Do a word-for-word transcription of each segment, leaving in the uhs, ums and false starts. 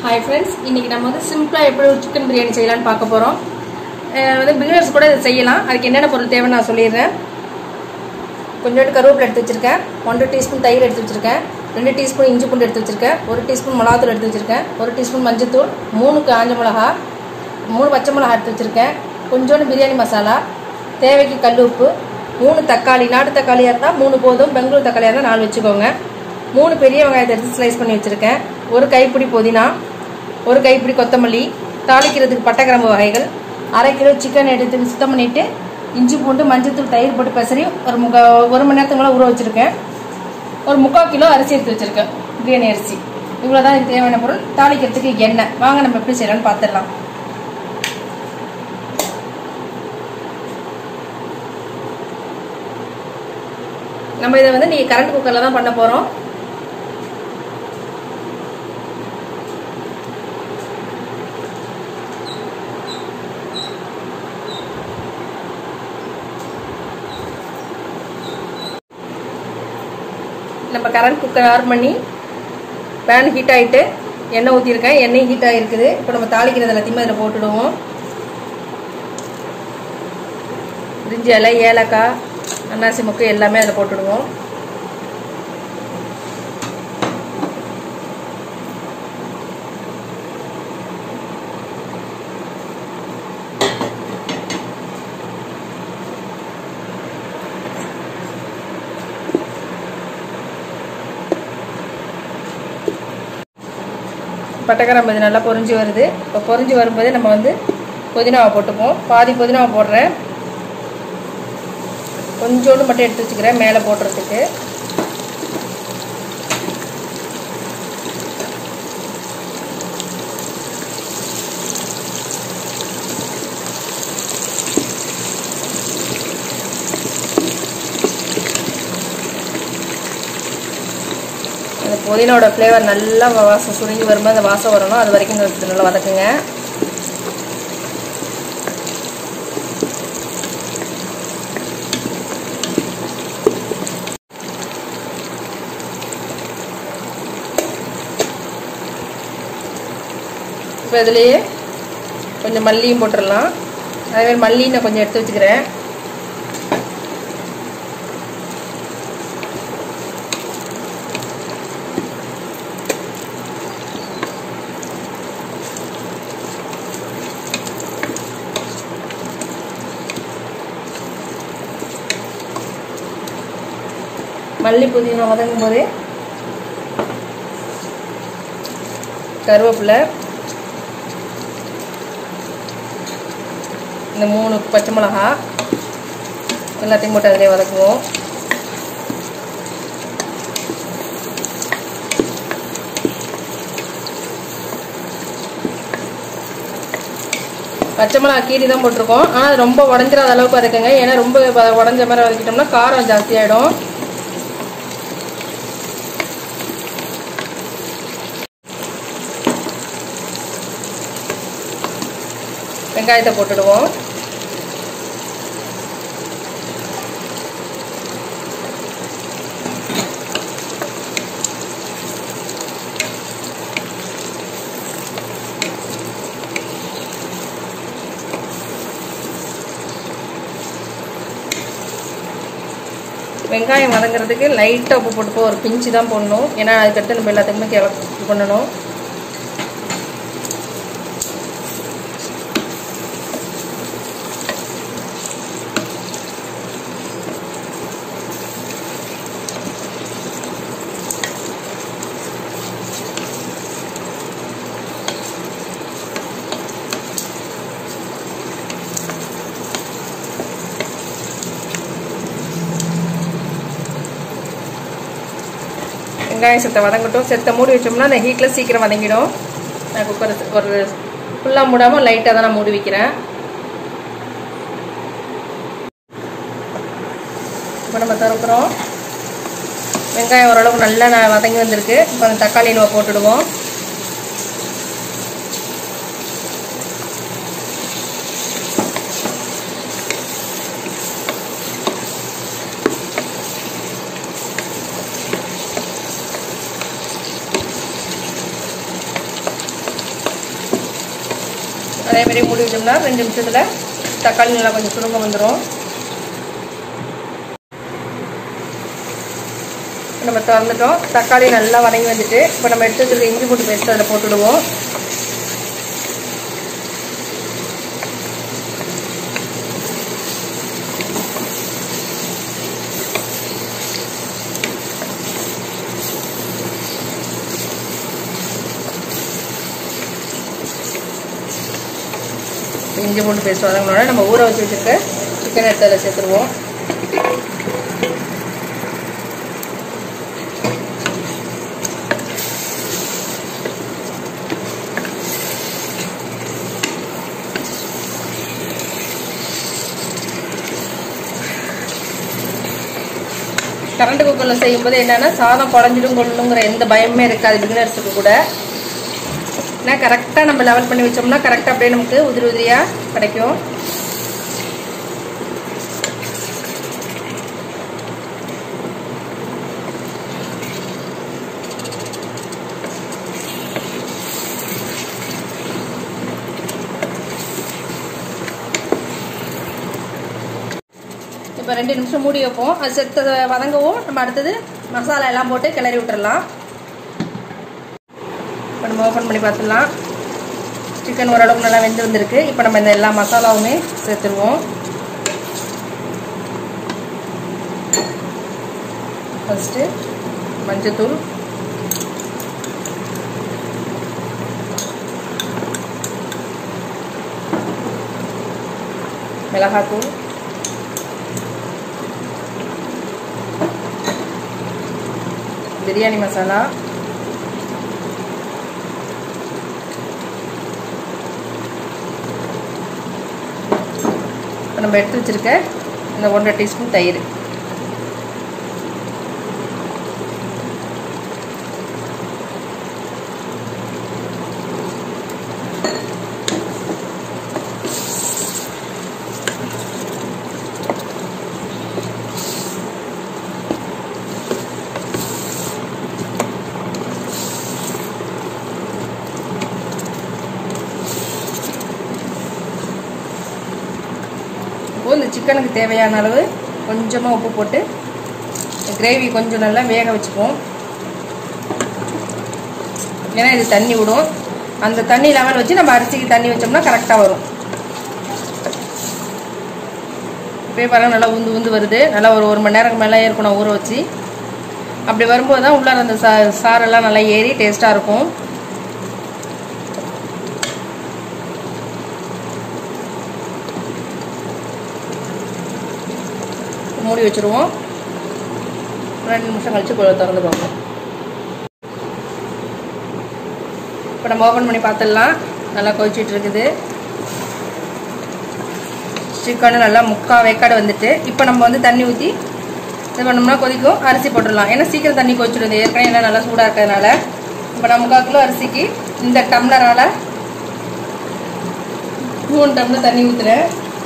Hi friends इनकी நம்ம வந்து சிம்பிளா எப்படி ஒரு chicken biryani செய்யலாம்னு பார்க்க போறோம். வந்து பிகினர்ஸ் கூட இத செய்யலாம். அதுக்கு என்னென்ன பொருள் தேவைன்னு நான் சொல்லிறேன். கொஞ்சம் கருவேப்பிலை எடுத்து வச்சிருக்கேன். one டீஸ்பூன் தயிர் எடுத்து வச்சிருக்கேன். two டீஸ்பூன் இஞ்சி பூண்டு எடுத்து வச்சிருக்கேன். one டீஸ்பூன் மிளகாய்த்தூள் எடுத்து வச்சிருக்கேன். one டீஸ்பூன் மஞ்சள் தூள், three காஞ்ச மிளகாய், three பச்சை மிளகாய் எடுத்து வச்சிருக்கேன். கொஞ்சோண்டு பிரியாணி மசாலா, தேவைக்கு கல் உப்பு, three தக்காளி, நாட்டு தக்காளியா இருந்தா three போதும், பெங்களூர் தக்காளியா இருந்தா four வெச்சுக்கோங்க. three பெரிய வெங்காயத்தை எடுத்து ஸ்லைஸ் பண்ணி வச்சிருக்கேன். ஒரு கைப்பிடி புதினா, ஒரு கைப்பிடி கொத்தமல்லி, தாளிக்கிறதுக்கு பட்டை கிராம்பு வகைகள், அரை கிலோ சிக்கன் எடுத்து சுத்தம் பண்ணிட்டு இஞ்சி பூண்டு மஞ்சள் தூள் தயிர் போட்டு பெசரி ஒரு முக்கா ஒரு மணி நேரத்துக்கு மேலே ஊற வச்சிருக்கேன். ஒரு முக்கால் கிலோ அரிசி எடுத்து வச்சிருக்கேன், பிரியாணி அரிசி. இவ்வளோதான் இதுக்கு தேவையான பொருள். தாளிக்கிறதுக்கு எண்ணெய். வாங்க நம்ம எப்படி செய்யலாம்னு பார்த்துடலாம். நம்ம இதை வந்து நீங்கள் கரண்ட் குக்கரில் தான் பண்ண போகிறோம். நம்ம கரண்ட் குக்கர் ஆன் பண்ணி பேன் ஹீட் ஆகிட்டு எண்ணெய் ஊற்றிருக்கேன். எண்ணெய் ஹீட் ஆகிருக்குது. இப்போ நம்ம தாளிக்கிறது எல்லாத்தையுமே அதில் போட்டுடுவோம். பிரிஞ்சி இலை, ஏலக்காய், அன்னாசி முக்கு எல்லாமே அதில் போட்டுடுவோம். பட்டைக்கிராம்பு இது நல்லா பொரிஞ்சு வருது. இப்போ பொரிஞ்சு வரும்போது நம்ம வந்து புதினாவை போட்டுப்போம். பாதி புதினாவை போடுறேன், கொஞ்சோண்டு மட்டும் எடுத்து வச்சுக்கிறேன் மேலே போடுறதுக்கு. அந்த புதினாவோட ஃப்ளேவர் நல்லா வாசம் சுருங்கி வரும்போது அந்த வாசம் வரணும். அது வரைக்கும் நல்லா வதக்குங்க. இப்போ இதுலேயே கொஞ்சம் மல்லியும் போட்டுடலாம். அதேமாதிரி மல்லி நான் கொஞ்சம் எடுத்து வச்சுக்கிறேன். மல்லி புதினா வதங்கும் போதே கருவேப்பிலை, இந்த மூணு பச்சை மிளகா எல்லாத்தையும் போட்டு அதிலே வதக்குவோம். பச்சை மிளகா கீரி தான் போட்டிருக்கோம். ஆனால் அது ரொம்ப உடஞ்சிடாத அளவுக்கு வதக்குங்க. ஏன்னா ரொம்ப உடஞ்ச மாதிரி வதக்கிட்டோம்னா காரம் ஜாஸ்தி ஆகிடும். வெங்காயத்தை போட்டுடுவோம். வெங்காயம் வதங்கிறதுக்கு லைட்டாக உப்பு போட்டுப்போம். ஒரு பிஞ்சு தான் போடணும். ஏன்னா அதுக்கடுத்து நம்ம எல்லாத்துக்குமே இது பண்ணணும். வெங்காயம் செத்த வதங்கட்டும். செத்த மூடி வச்சோம்னா அந்த ஹீட்டில் சீக்கிரம் வதங்கிடும். நான் குக்கர் ஒரு ஃபுல்லாக மூடாமல் லைட்டாக தான் நான் மூடி வைக்கிறேன். இப்போ நம்ம திறக்கிறோம். வெங்காயம் ஓரளவுக்கு நல்லா நான் வதங்கி வந்திருக்கு. இப்போ அந்த தக்காளி நம்ம போட்டுடுவோம். அதே மாதிரி மூடி வச்சோம்னா ரெண்டு நிமிஷத்தில் தக்காளி நல்லா கொஞ்சம் சுருங்க வந்துடும். நம்ம திறந்துட்டோம். தக்காளி நல்லா வதங்கி வந்துட்டு இப்போ நம்ம எடுத்து வச்சுருக்க இஞ்சி பூண்டு பேஸ்ட் அதில் போட்டுடுவோம். இஞ்சி பூண்டு பேஸ்ட் வதங்கினோட நம்ம ஊற வச்சு வச்சுருக்க சிக்கன் எடுத்து அதில் சேர்த்துருவோம். கரண்ட் குக்கரில் செய்யும்போது என்னென்னா சாதம் குழஞ்சிடும் கொள்ளணுங்கிற எந்த பயமே இருக்காது பிகினர்ஸுக்கு கூட. ஏன்னா கரெக்டாக நம்ம லெவல் பண்ணி வச்சோம்னா கரெக்டாக அப்படியே நமக்கு உதிரி உதிரியாக கிடைக்கும். இப்போ ரெண்டு நிமிஷம் மூடி வைப்போம். அது செத்த வதங்கவும் நம்ம அடுத்தது மசாலா எல்லாம் போட்டு கிளறி விட்டுறலாம். இப்போ நம்ம ஓப்பன் பண்ணி பார்த்துடலாம். சிக்கன் ஓரளவுக்கு நல்லா வெந்து வந்திருக்கு. இப்போ நம்ம இந்த எல்லா மசாலாவுமே சேர்த்துருவோம். ஃபஸ்ட்டு மஞ்சத்தூள், மிளகாத்தூள், பிரியாணி மசாலா, இப்போ நம்ம எடுத்து வச்சிருக்க இந்த ஒன்றரை டீஸ்பூன் தயிர், இந்த சிக்கனுக்கு தேவையான அளவு கொஞ்சமாக உப்பு போட்டு கிரேவி கொஞ்சம் நல்லா வேக வச்சுப்போம். ஏன்னா இது தண்ணி விடும். அந்த தண்ணி லெவல் வச்சு நம்ம அரிசிக்கு தண்ணி வச்சோம்னா கரெக்டாக வரும். இப்போயே பாருங்க நல்லா உந்து உந்து வருது. நல்லா ஒரு ஒரு மணி நேரம் மேலே இருக்கணும் ஊற வச்சு. அப்படி வரும்போது தான் உள்ளார அந்த சா சாரெல்லாம் நல்லா ஏறி டேஸ்ட்டாக இருக்கும். மூடி வச்சுருவோம். ரெண்டு நிமிஷம் கழிச்சு திறந்து பார்ப்போம். இப்போ நம்ம ஓப்பன் பண்ணி பார்த்துடலாம். நல்லா கொதிச்சிட்டு இருக்குது. சிக்கன் நல்லா முக்கால் வேக்காடு வந்துட்டு இப்போ நம்ம வந்து தண்ணி ஊற்றி இது பண்ணோம்னா கொதிக்கும். அரிசி போட்டுடலாம். ஏன்னா சீக்கிரம் தண்ணி கொதிச்சிடுது. ஏற்கனவே எல்லாம் நல்லா சூடாக இருக்கிறதுனால இப்போ நான் முக்கால் கிலோ அரிசிக்கு இந்த டம்ளரால் மூணு டம்ளர் தண்ணி ஊற்றுறேன்.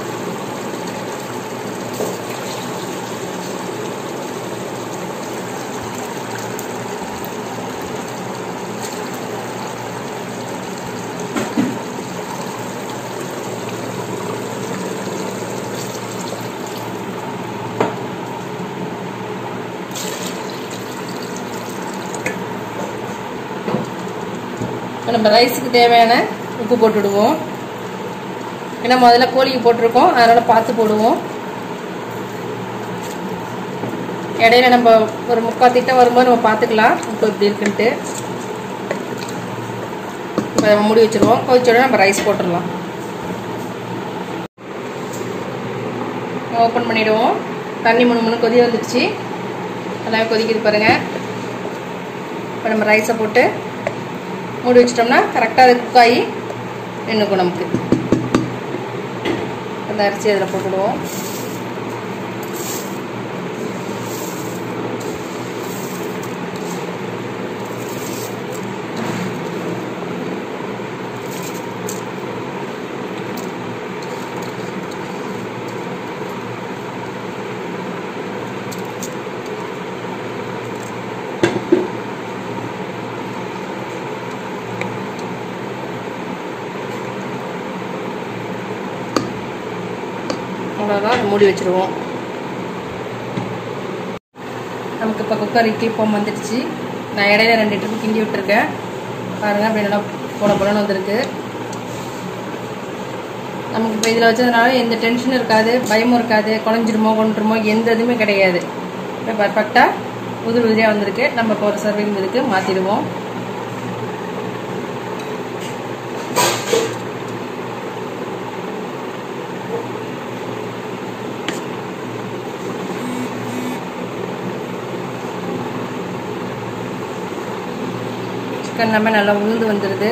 நம்ம ரைஸுக்கு தேவையான உப்பு போட்டுடுவோம். ஏன்னா முதல்ல கோழிக்கு போட்டிருக்கோம், அதனால் பார்த்து போடுவோம். இடையில நம்ம ஒரு முக்கால் திட்டம் வரும்போது நம்ம பார்த்துக்கலாம் உப்பு எப்படி இருக்குன்ட்டு. இப்போ நம்ம மூடி வச்சுருவோம். கொதிச்சோட நம்ம ரைஸ் போட்டுடலாம். ஓப்பன் பண்ணிவிடுவோம். தண்ணி மூணு மூணு கொதி வந்துடுச்சு. எல்லாமே கொதிக்குது பாருங்கள். இப்போ நம்ம ரைஸை போட்டு மூடி வச்சிட்டோம்னா கரெக்டாக அது குக் ஆகி நின்றுக்கும். நமக்கு அந்த அரிசி அதில் போட்டுடுவோம். அவ்வளோதான், மூடி வச்சுருவோம். நமக்கு இப்போ குக்கர் இட்லி போம் வந்துடுச்சு. நான் இடையில ரெண்டு ட்ரிப்பு கிண்டி விட்டுருக்கேன் பாருங்கள். அப்படி நல்லா போட போலன்னு வந்திருக்கு. நமக்கு இப்போ இதில் வச்சதுனால எந்த டென்ஷனும் இருக்காது, பயமும் இருக்காது, குழஞ்சிருமோ கொண்டுருமோ எந்த இதுவுமே கிடையாது. இப்போ பர்ஃபெக்டாக உதிரி உதிரியாக வந்திருக்கு. நம்ம இப்போ ஒரு சர்விங் இதுக்கு மாற்றிடுவோம். சிக்கன் நம்ம நல்லா உளுந்து வந்துடுது.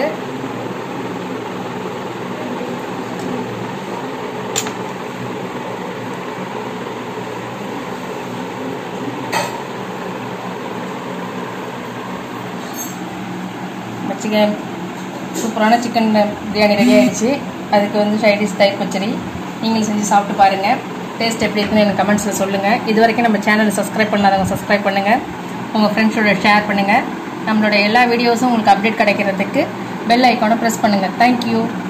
சிக்கன் சூப்பரான சிக்கன் பிரியாணி ரெடி ஆகிடுச்சு. அதுக்கு வந்து சைடிஷ் தயிர் பச்சடி நீங்களும் செஞ்சு சாப்பிட்டு பாருங்கள். டேஸ்ட் எப்படி இருக்குன்னு எனக்கு கமெண்ட்ஸில் சொல்லுங்கள். இது வரைக்கும் நம்ம சேனலை சப்ஸ்கிரைப் பண்ணாதவங்க சப்ஸ்கிரைப் பண்ணுங்கள், உங்கள் ஃப்ரெண்ட்ஸோட ஷேர் பண்ணுங்கள். நம்மளோட எல்லா வீடியோஸும் உங்களுக்கு அப்டேட் கிடைக்கிறதுக்கு பெல் ஐக்கானை ப்ரெஸ் பண்ணுங்கள். தேங்க்யூ.